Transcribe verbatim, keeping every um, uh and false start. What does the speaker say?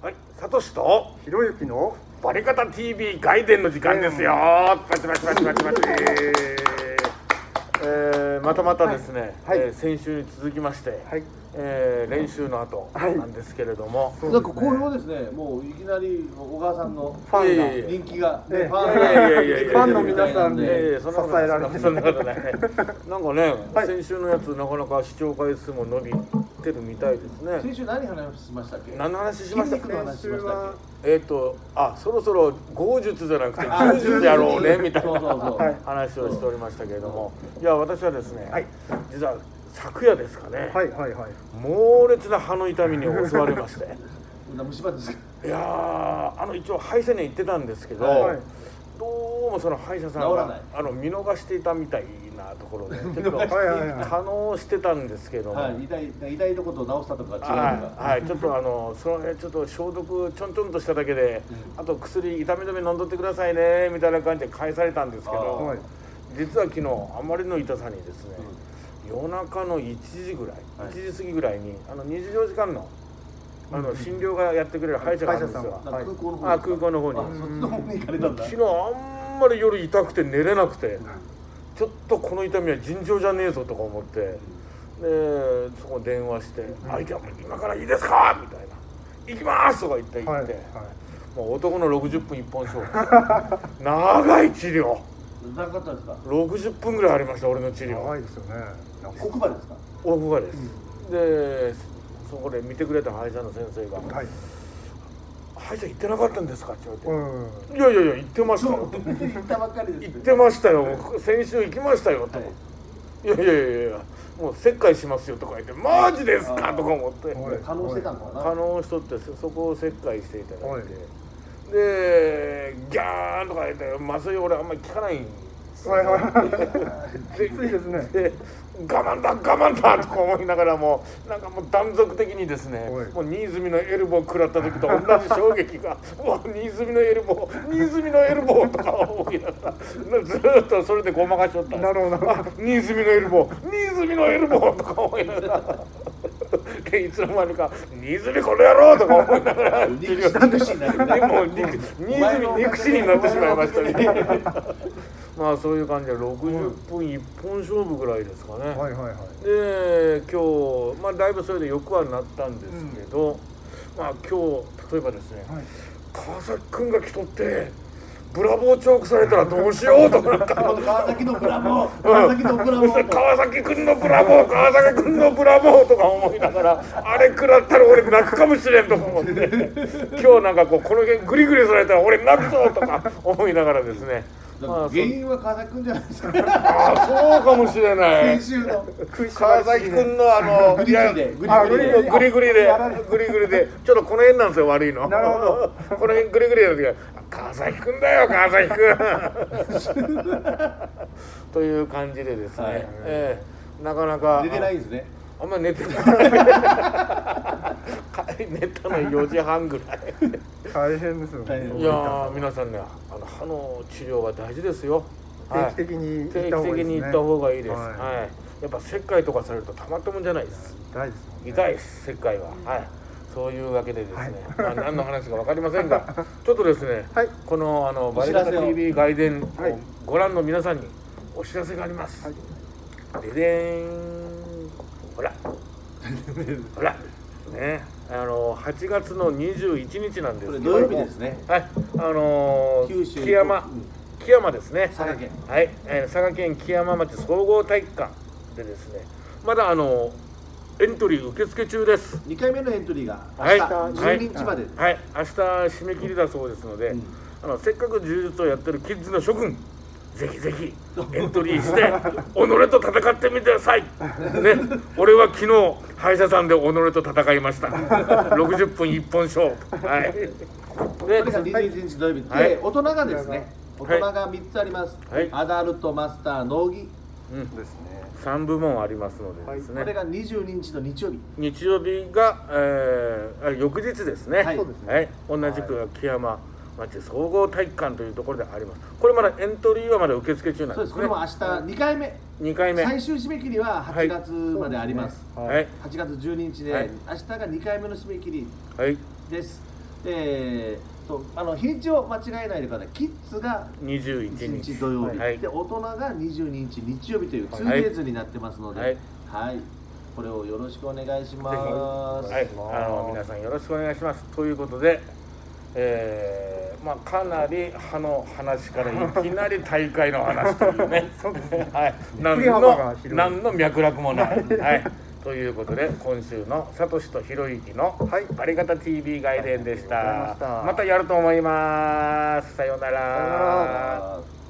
はい、サトシとひろゆきのバリカタ ティービー 外伝の時間ですよ。パチパチパチパチパチ。えー、またまたですね、 はいはい、 えー、先週に続きまして、 はい、 えー、練習の後なんですけれども、 はい、なんか好評ですね。もういきなり小川さんのファンが人気が、 ね、 ファンの皆さんに支えられて、 そんなことない。なんかね、はい、先週のやつなかなか視聴回数も伸びてるみたいですね。 先週何話しましたっけ？ 何の話しましたっけ？ 先週はえっとあそろそろ豪術じゃなくて柔術やろうねみたいな話をしておりましたけれども、いや私はですね、はい、実は昨夜ですかね、はいはいはい、猛烈な歯の痛みに襲われまして。 虫歯ですか？ いやー、あの一応歯医者に行ってたんですけど、はい、どうもその歯医者さんがあの見逃していたみたいなところで、ちょっと可能してたんですけども、 はい、痛い痛いとこと治したとか違うとか、 はい、はい、ちょっとあのそのちょっと消毒ちょんちょんとしただけで、うん、あと薬痛み止め飲んどってくださいねみたいな感じで返されたんですけど、はい、実は昨日あまりの痛さにですね、うん、夜中のいちじぐらい、はい、いちじ過ぎぐらいにあのにじゅうよじかんのあの診療がやってくれる歯医者があるんですよ。空港の方に。昨日あんまり夜痛くて寝れなくて、ちょっとこの痛みは尋常じゃねえぞとか思って、でそこ電話して「相手は今からいいですか?」みたいな「行きます!」とか言って言って、もう男のろくじゅっぷん一本勝負。長い治療。 長かったですか？ ろくじゅっぷんぐらいありました俺の治療。 長いですよね。 奥歯ですか？ 奥歯です。でそこで見てくれた歯医者の先生が「はい、歯医者行ってなかったんですか?」って言われて「いやいやいや行ってましたよ」 行ったばっかりです行ってましたよ先週行きましたよ」と「いやいやいやいやもう切開しますよ」とか言って「マジですか?」とか思って可能してたのかな。 可能しとってそこを切開していただいて、でギャーンとか言って麻酔俺あんまり効かないんですよ。 きついですね。 で我慢だ我慢だとか思いながらもなんかもう断続的にですね、もう新泉のエルボー食らった時と同じ衝撃が「うわ新泉のエルボー新泉のエルボー」とか思いながらずっとそれでごまかしとったんです。 なるほど。 あ新泉のエルボー新泉のエルボーとか思いながらでいつの間にか「新泉この野郎」とか思いながら肉死になる。 もう新泉肉死になってしまいましたね。まあそういう感じでろくじゅっぷん一本勝負ぐらいですかね。はいはいはい。で今日まあだいぶそれでよくはなったんですけど、うん、まあ今日例えばですね、はい、川崎くんが来とってブラボーチョークされたらどうしようと思った。 川崎のブラボー川崎のブラボー、 うん、川崎くんのブラボー川崎くんのブラボーとか思いながらあれ食らったら俺泣くかもしれんとか思って今日なんかこうこの辺グリグリされたら俺泣くぞとか思いながらですね。 まあ、原因は川崎くんじゃないですか。 ああそうかもしれない。 先週の川崎くんのあのグリグリでグリグリでグリグリでグリグリでちょっとこの辺なんですよ悪いの。 なるほど。 この辺グリグリの時は川崎くんだよ川崎くんという感じでですね、はい、えー、なかなか寝てないんですね。 あんまり寝てない。寝たのよじはんぐらい。 大変ですよね。 いや皆さんね、あの歯の治療は大事ですよ。 定期的に定期的に行った方がいいです。はい。やっぱ切開とかされるとたまったもんじゃないです。 痛いですもんね。 痛いです、切開は。はい。そういうわけでですね、まあ何の話かわかりませんが、ちょっとですね、このあのバリカタ ティービー 外伝をご覧の皆さんにお知らせがあります。ででーん。ほら。ほら。ね、あのはちがつのにじゅういちにちなんですけど、 土曜日ですね。 はい、あのー、木山、木山ですね。 佐賀県。 はい、えー、佐賀県木山町総合体育館でですね、まだあのエントリー受付中です。 にかいめのエントリーが明日じゅうににちまで。 はい、明日締め切りだそうですので、うん、あのせっかく柔術をやってるキッズの諸君。ぜひぜひエントリーして己と戦ってみてください。ね、俺は昨日歯医者さんで己と戦いました。ろくじゅっぷん一本勝負。はい。 で、これがにじゅういちにち土曜日で、大人がですね、大人がみっつあります。はい、アダルト、マスター、農技。 うんですね。さんぶもんありますのでですね。 これがにじゅうににちの日曜日。 日曜日が、えー、翌日ですね。はい。はい、同じく木山。町総合体育館というところであります。これまだエントリーはまだ受付中なんですね。 そうです。これも明日にかいめ。 にかいめ。 最終締め切りははちがつまであります。 はい。 はちがつじゅうににちで、明日がにかいめの締め切りです。 えー、とあの日にちを間違えないでください。キッズがにじゅういちにち土曜日、 はい、 で大人がにじゅうににち日曜日というツーデイズになってますので、はい、はい、これをよろしくお願いします。 はい、あの皆さんよろしくお願いします。ということで、えー、まあかなり歯の話からいきなり大会の話というね、はい、何の何の脈絡もない。はい。ということで今週のさとしとひろゆきのありがた ティービー 外伝でした。またやると思います。さようなら。